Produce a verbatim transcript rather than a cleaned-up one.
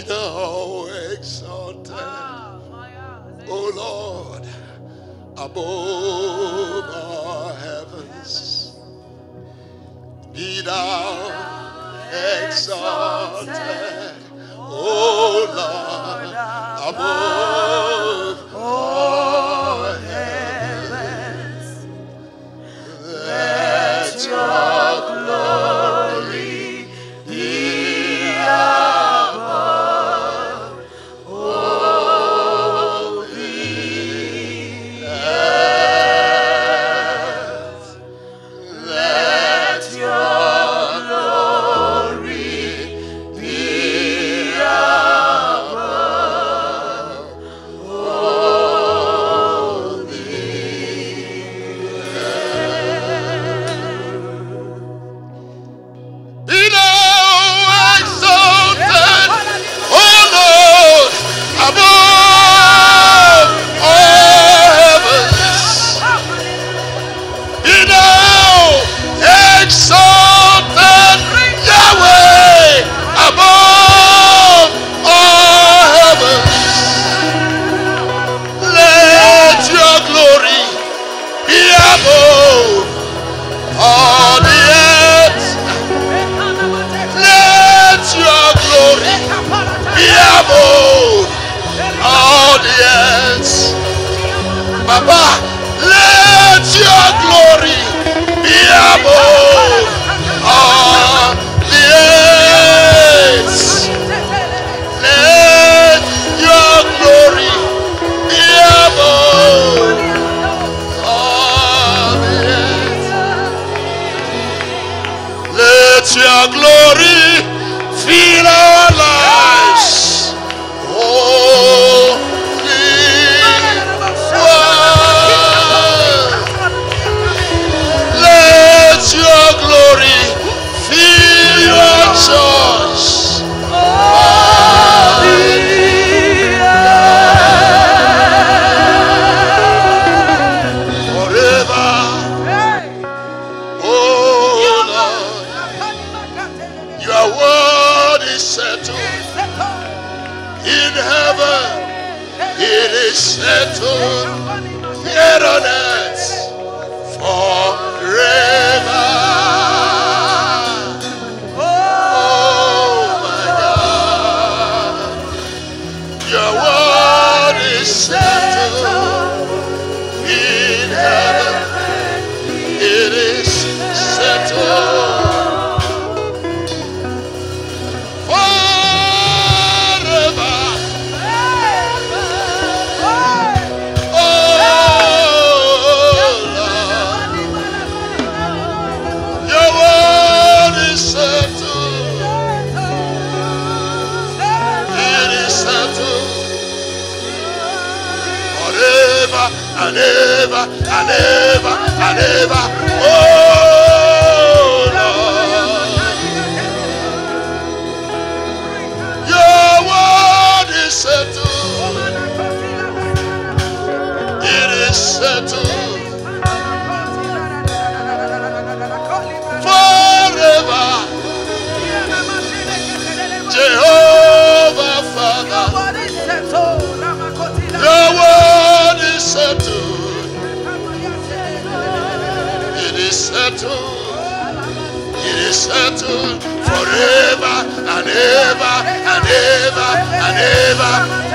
thou exalted, O Lord, above our heavens. Be thou exalted, O Lord, above all heavens. Let your glory be above all the earth. Let your glory be above all the earth. Be thou exalted, O Lord, above all heavens. Be thou exalted, Yahweh, above all heavens. Let your glory be above all the earth. Let your glory be above all the earth. Papa, let your glory be above all the earth. Let your glory be above all the earth. Let your glory fill our lives. Holy One. Let your glory fill your church. Forever. Oh Lord, your word is settled in heaven. It is settled here on earth forever. Oh my God, your word is settled in heaven. It is settled forever. Oh Lord, your word is settled. It is settled forever and ever and ever and ever. Oh Lord, your word is settled. It is settled forever. Jehovah Father, your word is settled. It is settled. It is settled forever and ever and ever and ever.